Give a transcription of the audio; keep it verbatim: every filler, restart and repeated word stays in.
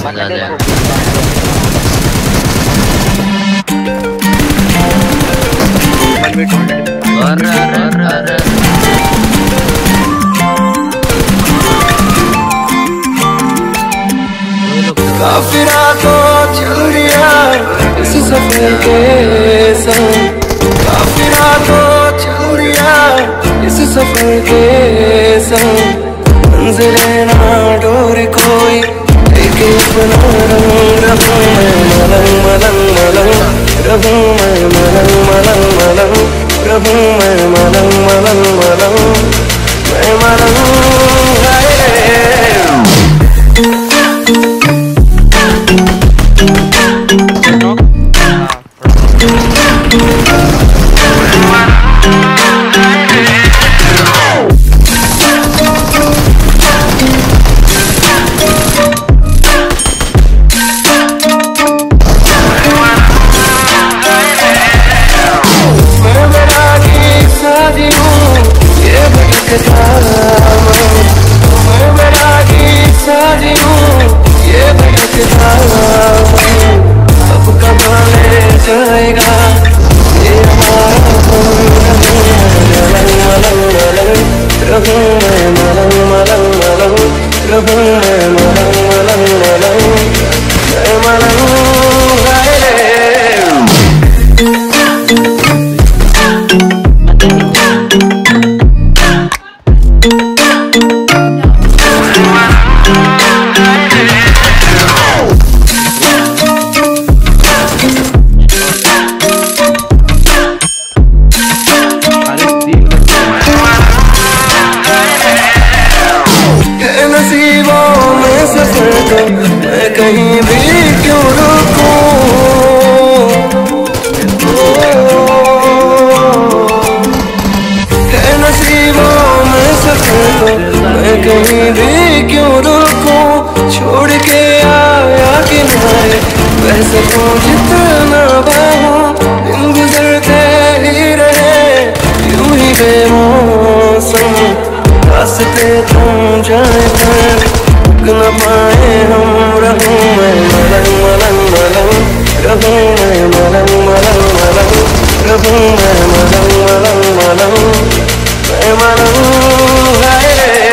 काफी रातों चल दिया इस सफर के संग, काफी रातों चल दिया इस सफर के संग। मंजिले ना डोर कोई लेके अपना रंग रहूं मैं मलंग मलंग मलंग रहूं मैं मलंग मलंग मलंग रहूं मैं मलंग मलंग मलंग मैं मलंग हाय। कहीं भी क्यों रुकूं, है नसीबों में सफर तो मैं कहीं भी क्यों रुकूं। छोड़ के आया किनारे बह सकूं जितना बहूं, दिन गुजरते ही रहे यूं ही बेमौसम। रास्ते थम जाए पर न पाए हम, रहूं मैं मलंग मलंग मलंग रहूं मैं मलंग मलंग मलंग रहूं मैं मलंग मलंग मलंग मैं मलंग हाय।